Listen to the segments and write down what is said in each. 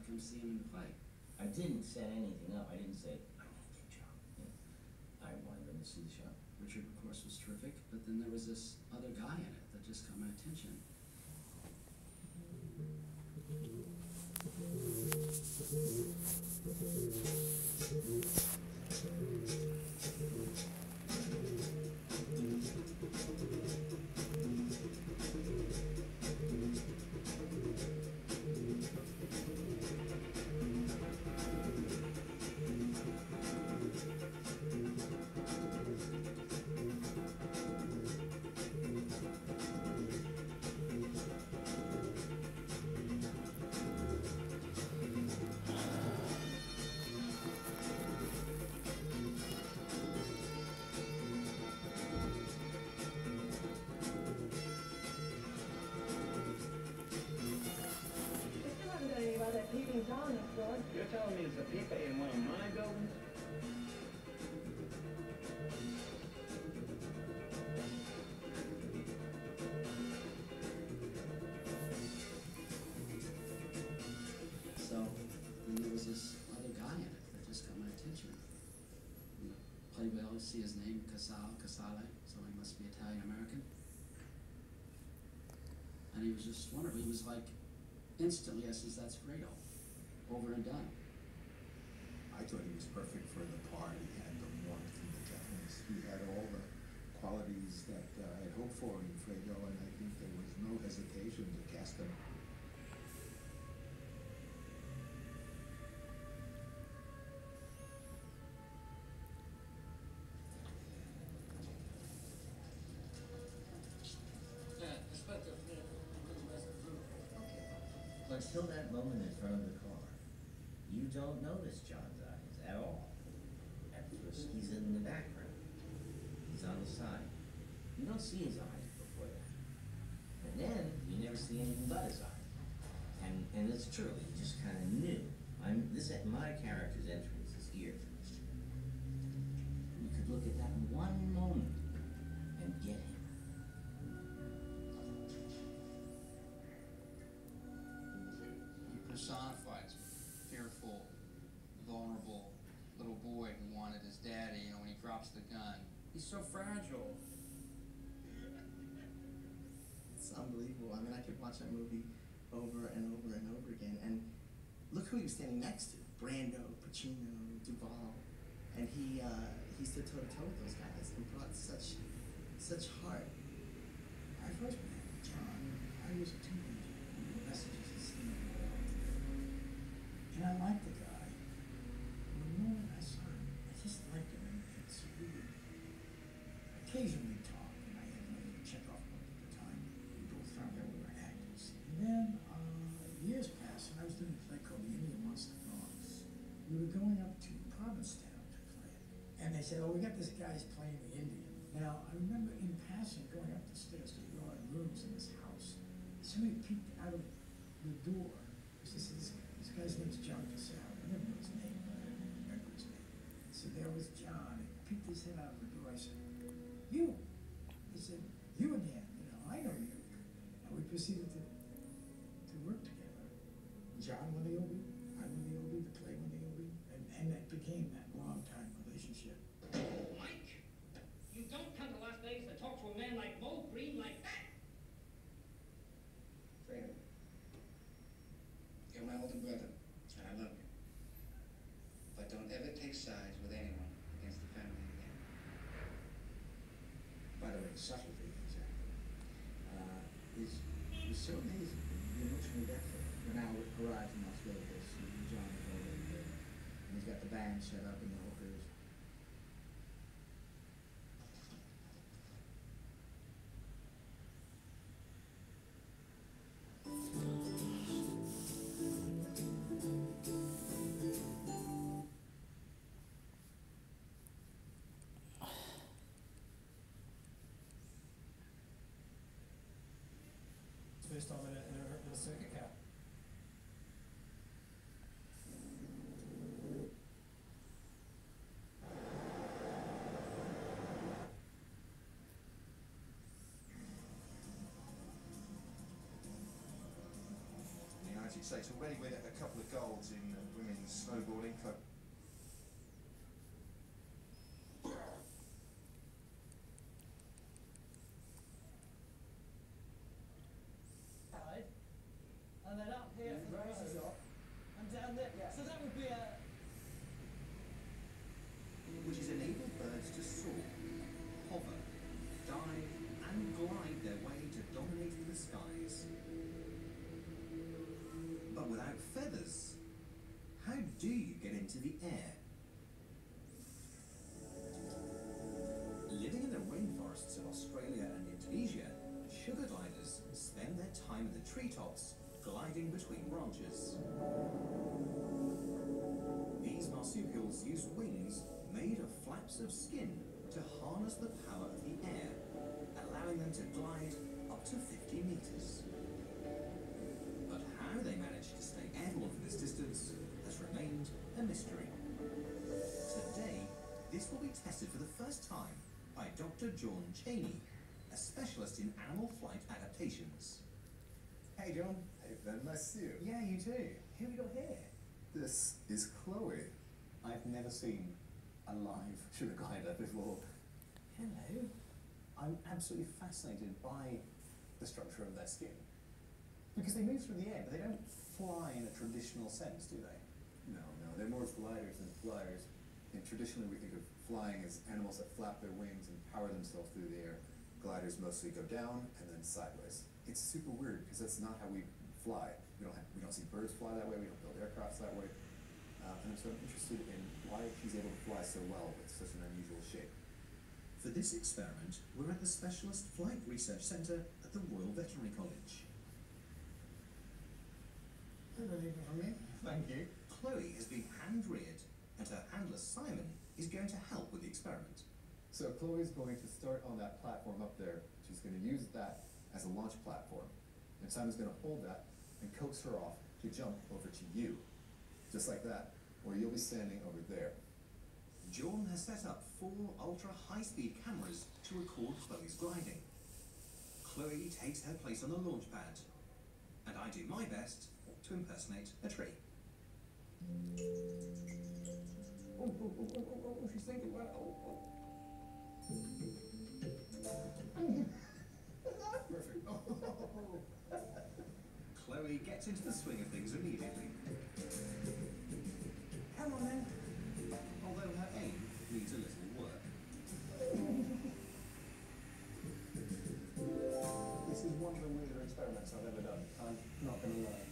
come see him and play. I didn't set anything up. I didn't say, I want to get John. You know, I wanted them to see the show. Richard, of course, was terrific, but then there was this other guy in it that just caught my attention. Peeping Tom next door. You're telling me there's a peeper in one of my buildings? So then there was this other guy in it that just got my attention. You know, played well, see his name, Casale, so he must be Italian-American. And he was just wonderful. He was like, instantly, I says, that's Fredo. Over and done. I thought he was perfect for the part. He had the warmth and the gentleness. He had all the qualities that I had hoped for in Fredo, and I think there was no hesitation to cast him. But till that moment in front of the car, you don't notice John's eyes at all. At first, he's in the background. He's on the side. You don't see his eyes before that. And then, you never see anything but his eyes. And it's true, you just kind of knew. My character's entry is his ear. You could look at that one moment and get him. Personifies fearful, vulnerable little boy who wanted his daddy, when he drops the gun. He's so fragile. It's unbelievable. I mean, I could watch that movie over and over and over again. And look who he was standing next to. Brando, Pacino, Duvall. And he stood toe-to-toe with those guys and brought such heart. I first met John. I was a teenager. Messages and stuff. And I liked the guy. And the moment I saw him, I just liked him. And it's weird. Occasionally we talked, and I had my Chekhov book at the time. We both found out we were actors. And then years passed, and I was doing a play called The Indian Wants the Bronx. We were going up to Provincetown to play it. And they said, oh, we got this guy's playing the Indian. Now, I remember in passing, going up the stairs to the rooms in this house, somebody peeked out of the door. This guy's name's John Casale. I never knew his name, but I remember his name. So there was John. He peeked his head out of the door. I said, you? He said, you again. I know you. And we proceeded to work together. John won the Obie, I won the Obie, the play won the Obie, and that became that long-time relationship. Mike, you don't come to Las Vegas to talk to a man like Mo Green like that. Fredo, you're my older brother, and I love you. But don't ever take sides with anyone against the family again. By the way, the subtlety of his acting is so amazing. The emotional depth of it. When Al arrives in Las Vegas, John is already there. And he's got the band set up and the hookers. Based on in a circuit cap. The Nazi States already with a couple of golds in women's snowboarding. And then up here for the races off, and down there. Yeah. So that would be a... Which has enabled birds to soar, hover, dive, and glide their way to dominating the skies. But without feathers, how do you get into the air? Living in the rainforests of Australia and Indonesia, sugar gliders spend their time in the treetops, gliding between branches. These marsupials use wings made of flaps of skin to harness the power of the air, allowing them to glide up to 50 meters. But how they manage to stay airborne for this distance has remained a mystery. Today, this will be tested for the first time by Dr. John Cheney, a specialist in animal flight adaptations. Hey John. Hey Ben, nice to see you. Yeah, you too. Who we got here? This is Chloe. I've never seen a live sugar glider before. Hello. I'm absolutely fascinated by the structure of their skin. Because they move through the air, but they don't fly in a traditional sense, do they? No, they're more gliders than flyers. And traditionally we think of flying as animals that flap their wings and power themselves through the air. Gliders mostly go down and then sideways. It's super weird because that's not how we fly. We don't see birds fly that way. We don't build aircrafts that way. And so I'm interested in why she's able to fly so well with such an unusual shape. For this experiment, we're at the Specialist Flight Research Centre at the Royal Veterinary College. Good evening from me. Thank you. Chloe has been hand-reared, and her handler Simon is going to help with the experiment. So Chloe's going to start on that platform up there. She's going to use that as a launch platform. And Simon's going to hold that and coax her off to jump over to you. Just like that, where you'll be standing over there. John has set up 4 ultra-high-speed cameras to record Chloe's gliding. Chloe takes her place on the launch pad, and I do my best to impersonate a tree. Oh, she's thinking about it. Perfect. Chloe gets into the swing of things immediately. Come on then. Although her aim needs a little work. This is one of the weirder experiments I've ever done. I'm not going to lie.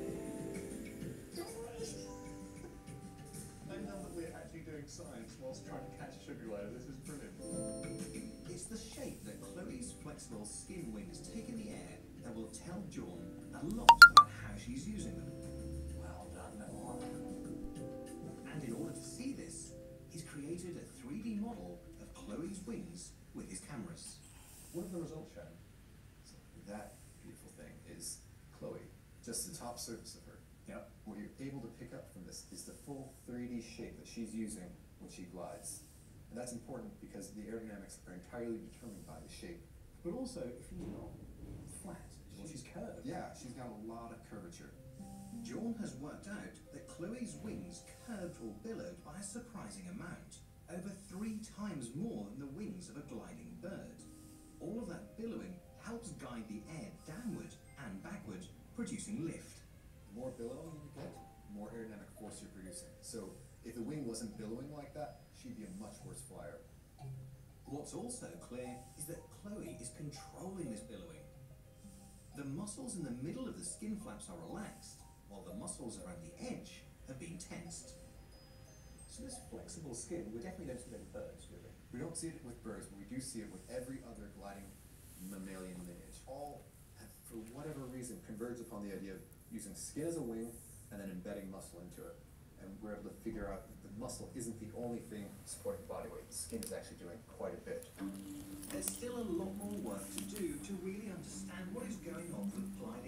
I know that we're actually doing science whilst trying to catch a sugar glider. This is brilliant. It's the shape that Chloe's flexible skin wings take in the air that will tell John a lot about how she's using them. Well done, Noah. And in order to see this, he's created a 3D model of Chloe's wings with his cameras. What have the results shown? So that beautiful thing is Chloe, just the top surface of her. Yep. What you're able to pick up from this is the full 3D shape that she's using when she glides. And that's important because the aerodynamics are entirely determined by the shape. But also, if she's not flat, she's curved. Yeah, she's got a lot of curvature. John has worked out that Chloe's wings curved or billowed by a surprising amount, over 3 times more than the wings of a gliding bird. All of that billowing helps guide the air downward and backward, producing lift. The more billowing you get, the more aerodynamic force you're producing. So if the wing wasn't billowing like that, she'd be a much worse flyer. What's also clear is that Chloe is controlling this billowing. The muscles in the middle of the skin flaps are relaxed, while the muscles around the edge have been tensed. So this flexible skin, we definitely don't see that with birds, do we? We don't see it with birds, but we do see it with every other gliding mammalian lineage. All have, for whatever reason, converge upon the idea of using skin as a wing and then embedding muscle into it. And we're able to figure out that the muscle isn't the only thing supporting body weight. The skin is actually doing quite a bit. There's still a lot more work to do to really understand what is going on with gliding.